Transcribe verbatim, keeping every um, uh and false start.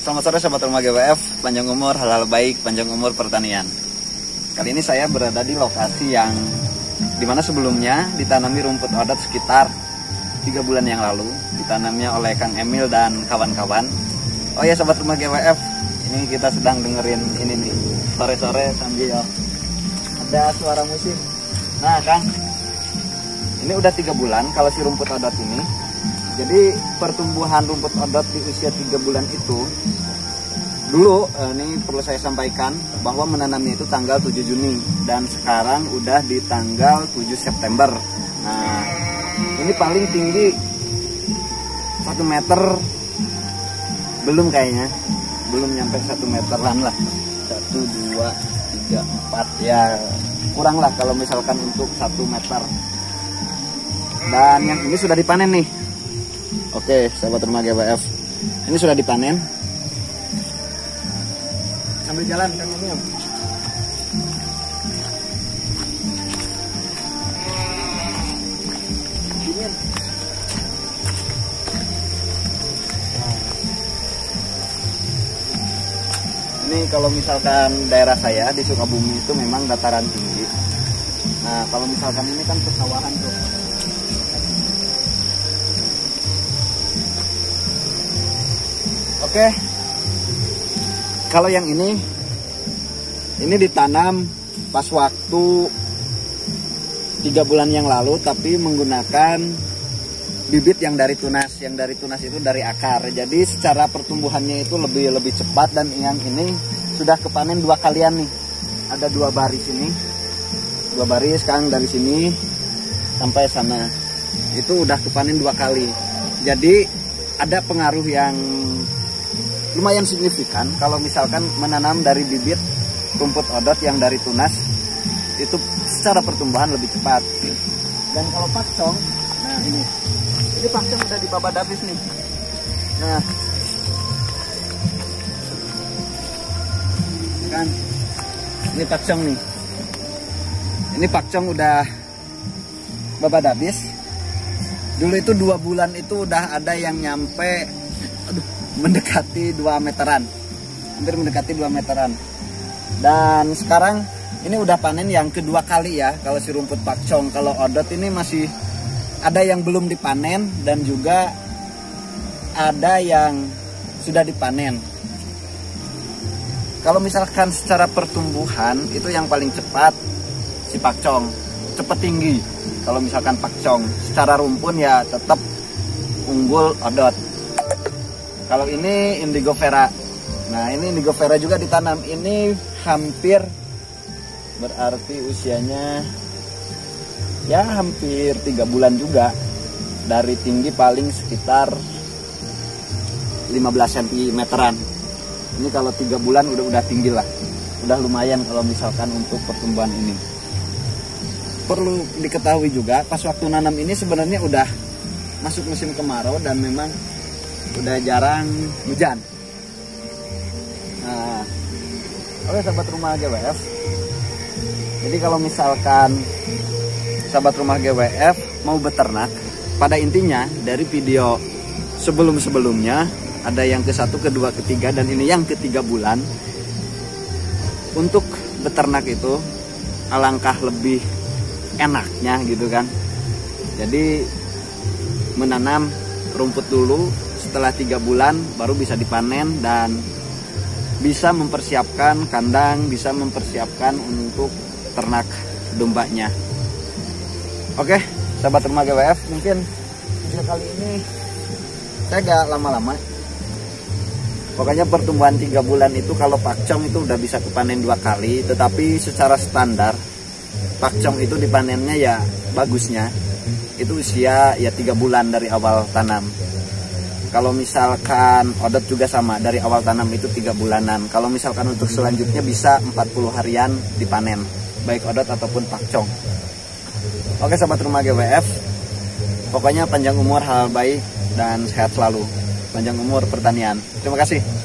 Selamat sore Sobat Rumah G W F, panjang umur, hal-hal baik, panjang umur pertanian. Kali ini saya berada di lokasi yang dimana sebelumnya ditanami rumput odot sekitar tiga bulan yang lalu. Ditanamnya oleh Kang Emil dan kawan-kawan. Oh ya Sobat Rumah G W F, ini kita sedang dengerin ini nih, sore-sore sambil ada suara musik. Nah Kang, ini udah tiga bulan kalau si rumput odot ini. Jadi pertumbuhan rumput odot di usia tiga bulan itu dulu, eh, ini perlu saya sampaikan bahwa menanamnya itu tanggal tujuh Juni dan sekarang udah di tanggal tujuh September. Nah, ini paling tinggi satu meter belum kayaknya, belum nyampe satu meteran lah. Satu, dua, tiga, empat, ya kurang lah kalau misalkan untuk satu meter. Dan yang ini sudah dipanen nih. Oke, Sahabat Rumah G W F, ini sudah dipanen. Sambil jalan Kang Emil. Ini kalau misalkan daerah saya di Sukabumi itu memang dataran tinggi. Nah, kalau misalkan ini kan persawahan tuh. Oke, kalau yang ini, ini ditanam pas waktu tiga bulan yang lalu, tapi menggunakan bibit yang dari tunas, yang dari tunas itu dari akar. Jadi secara pertumbuhannya itu lebih lebih cepat, dan yang ini sudah kepanen dua kalian nih. Ada dua baris ini, dua baris Kang dari sini sampai sana, itu udah kepanen dua kali. Jadi ada pengaruh yang lumayan signifikan kalau misalkan menanam dari bibit rumput odot yang dari tunas, itu secara pertumbuhan lebih cepat. Dan kalau pakcong, nah ini ini pakcong udah dibabat habis nih. Nah kan ini pakcong nih, ini pakcong udah babat habis. Dulu itu dua bulan itu udah ada yang nyampe, aduh, mendekati dua meteran, hampir mendekati dua meteran. Dan sekarang ini udah panen yang kedua kali ya kalau si rumput pakcong. Kalau odot ini masih ada yang belum dipanen dan juga ada yang sudah dipanen. Kalau misalkan secara pertumbuhan itu yang paling cepat si pakcong, cepat tinggi. Kalau misalkan pakcong secara rumpun ya tetap unggul odot. Kalau ini indigo vera. Nah, ini indigo vera juga ditanam. Ini hampir berarti usianya ya hampir tiga bulan juga. Dari tinggi paling sekitar lima belas sentimeteran. Ini kalau tiga bulan udah udah tinggi lah. Udah lumayan kalau misalkan untuk pertumbuhan ini. Perlu diketahui juga pas waktu nanam ini sebenarnya udah masuk musim kemarau dan memang udah jarang hujan. Nah, oke Sahabat Rumah G W F. Jadi kalau misalkan Sahabat Rumah G W F mau beternak, pada intinya dari video sebelum-sebelumnya ada yang ke satu, kedua, ketiga, dan ini yang ketiga bulan. Untuk beternak itu alangkah lebih enaknya gitu kan. Jadi menanam rumput dulu, setelah tiga bulan baru bisa dipanen dan bisa mempersiapkan kandang, bisa mempersiapkan untuk ternak dombanya. Oke Sahabat Rumah G W F, mungkin video kali ini saya gak lama-lama. Pokoknya pertumbuhan tiga bulan itu kalau pakcong itu udah bisa kepanen dua kali. Tetapi secara standar pakcong itu dipanennya ya bagusnya itu usia ya tiga bulan dari awal tanam. Kalau misalkan odot juga sama, dari awal tanam itu tiga bulanan. Kalau misalkan untuk selanjutnya bisa empat puluh harian dipanen, baik odot ataupun pakcong. Oke Sahabat Rumah G W F, pokoknya panjang umur, hal baik, dan sehat selalu. Panjang umur pertanian. Terima kasih.